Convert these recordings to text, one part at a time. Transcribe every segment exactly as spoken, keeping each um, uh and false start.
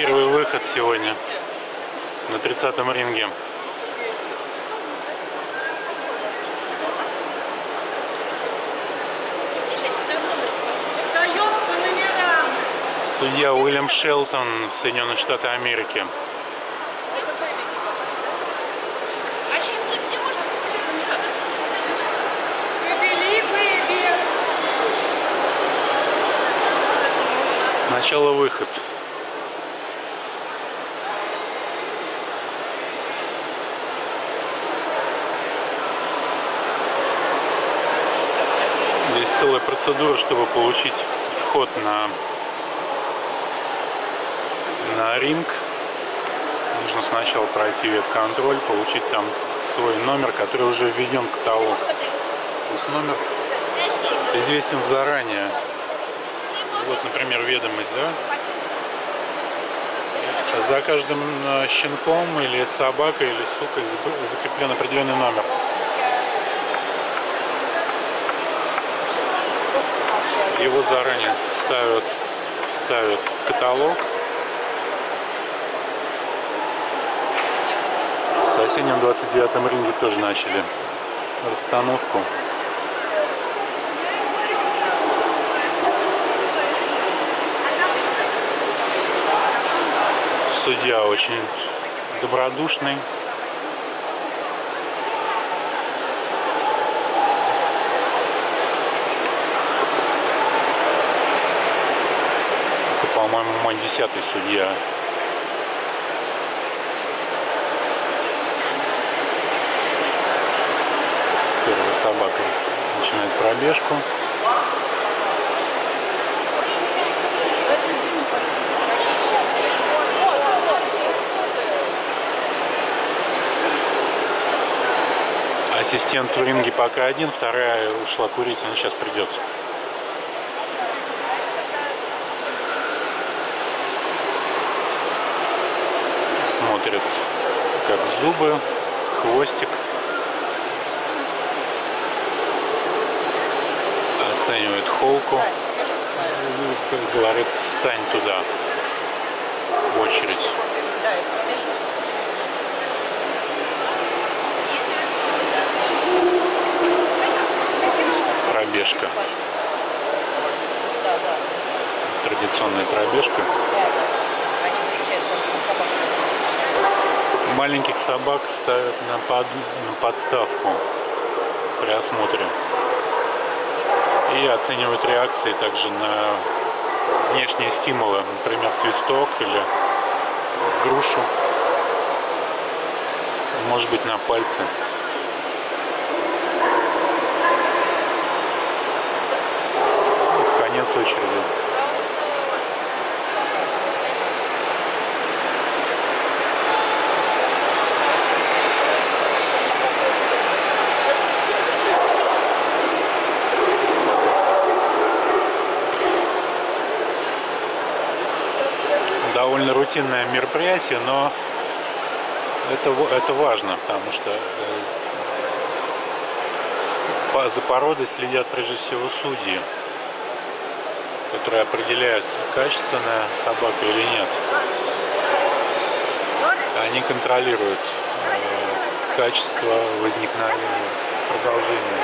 Первый выход сегодня на тридцатом ринге. Судья Уильям Шелтон, Соединенные Штаты Америки. Начало выход. Здесь целая процедура, чтобы получить вход на, на ринг. Нужно сначала пройти ветконтроль, получить там свой номер, который уже введен в каталог. То есть номер известен заранее. Вот, например, ведомость, да? За каждым щенком или собакой или сукой закреплен определенный номер. Его заранее ставят, ставят в каталог. В соседнем двадцать девятом ринге тоже начали расстановку. Судья очень добродушный. Это, по-моему, мой десятый судья. Первая собака начинает пробежку. Ассистент в ринге пока один, вторая ушла курить, она сейчас придет. Смотрит, как зубы, хвостик. Оценивает холку. Говорит, стань туда в очередь. Пробежка. Традиционная пробежка. Маленьких собак ставят на, под, на подставку при осмотре. И оценивают реакции также на внешние стимулы, например, свисток или грушу. Может быть, на пальцы. Конец очереди. Довольно рутинное мероприятие, но это, это важно, потому что за породой следят прежде всего судьи, которые определяют, качественная собака или нет. Они контролируют э, качество возникновения, продолжения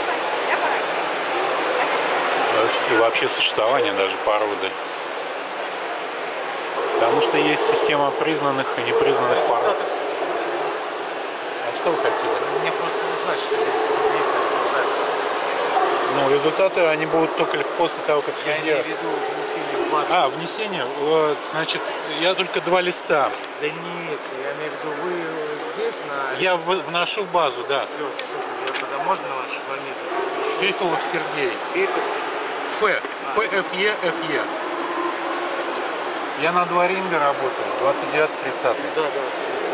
и вообще существования даже породы. Потому что есть система признанных и непризнанных пород. А что вы хотели? Мне просто узнать, что здесь есть результаты. Ну, результаты, они будут только после того, как судья... Я имею в виду внесение в базу. А, внесение? Вот, значит, я только два листа. Да нет, я имею в виду, вы здесь на... Я в, вношу базу, да. Все, супер. Я тогда можно вашу фамилию? Фефилов Сергей. Ф. Ф, Ф, Е, Ф, Е. Я на два ринга работаю, двадцать девятый, тридцатый. Да, да, все.